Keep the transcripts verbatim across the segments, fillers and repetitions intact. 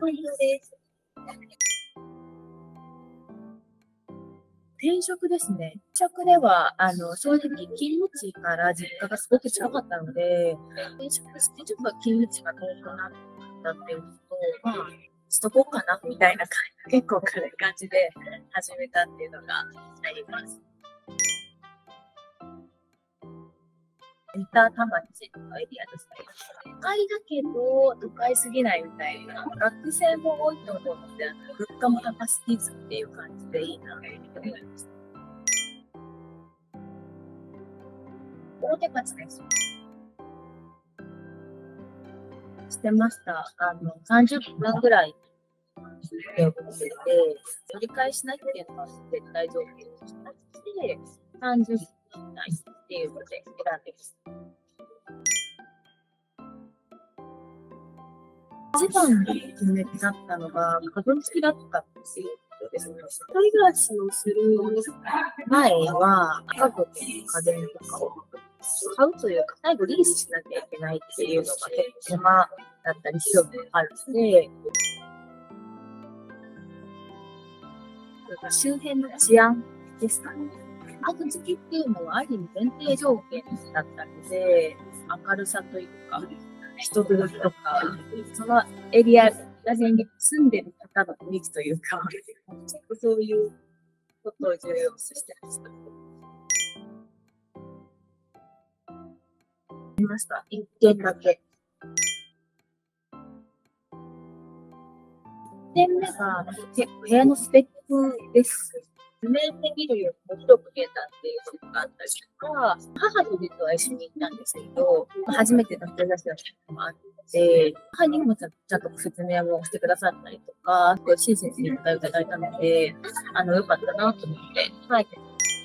本当です。転職ですね。転職では、あの、正直、勤務地から実家がすごく近かったので、転職してちょっと勤務地が遠くなったっていうのと、まあ、しとこうかな、みたいな感じ、結構軽い感じで始めたっていうのがあります。三田田町とかエリアですね。都会だけど、都会すぎないみたいな。学生も多いと思うので、物価も高すぎずっていう感じでいいなって思いました。大手町です。してました。あの、さんじゅっぷんぐらいで送ってて、取り返しなきゃいけない絶対条件として、さんじゅっぷん以内っていうので選んでます。一番の決め手だったのが、株式だったっていうことですね。一人暮らしをする前は、家具とか家電とかを買うというか、最後リースしなきゃいけないっていうのが結構手間だったりするのがあるので、周辺の治安ですかね。後付きっていうのはある意味前提条件だったので、明るさというか、人通りとか、そのエリアら辺に住んでる方の雰囲気というか、ちょっとそういうことを重要視してました。見ました。一軒だけ。いってんめが結構部屋のスペックです。図面で見るよりも広く見えたっていうのがあったりとか、母と実は一緒に行ったんですけど、初めての人出しの人もあって、母にもちゃんと説明をしてくださったりとか、親切にお答えいただいたので、あの、よかったなと思って、はい。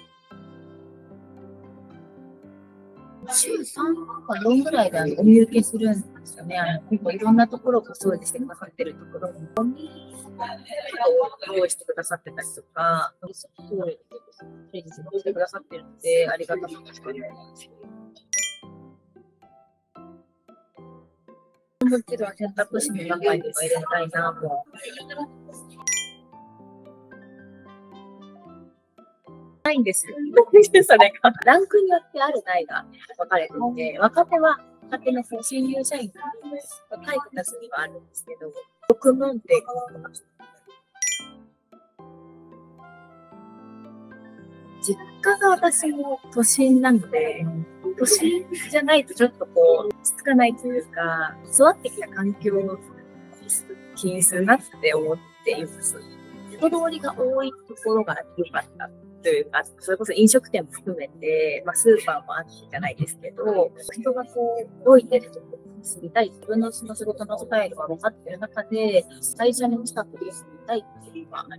週さんとかよんぐらいでお見受けするんですよね。あの結構いろんなところを掃除してくださってるところに、ゴミを用意してくださってたりとか、整理してくださってるので、ありがたかったです。もちろん選択肢の中には入れたいなと。ないんですよ。それが。ランクによってあるないが分かれていて、若手は若手の新入社員が若い子たちにはあるんですけど、ろく問定が分かりました。実家が私も都心なので、都心じゃないとちょっとこう、落ち着かないというか、育ってきた環境を気にするなって思っています。人通りが多いところが良かったというか、それこそ飲食店も含めて、まあ、スーパーもあるじゃないですけど、人がこう、動いてるところに住みたい、自分のその仕事のスタイルが分かっている中で、会社の近くに住みたいっていうのはあります。